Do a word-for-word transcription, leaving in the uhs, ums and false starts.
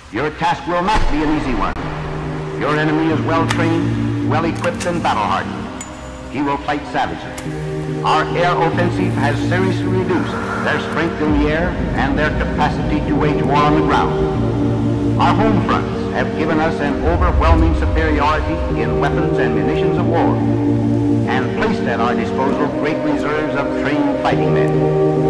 Your task will not be an easy one. Your enemy is well trained, well equipped, and battle hardened. He will fight savagely. Our air offensive has seriously reduced their strength in the air and their capacity to wage war on the ground. Our home fronts have given us an overwhelming superiority in weapons and munitions of war, and placed at our disposal great reserves of trained fighting men.